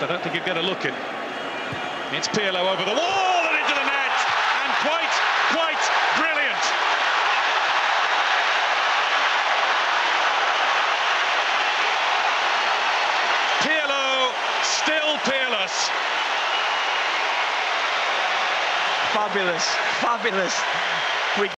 I don't think he'd get a look in. It's Pirlo over the wall and into the net, and quite brilliant. Pirlo, still peerless. Fabulous.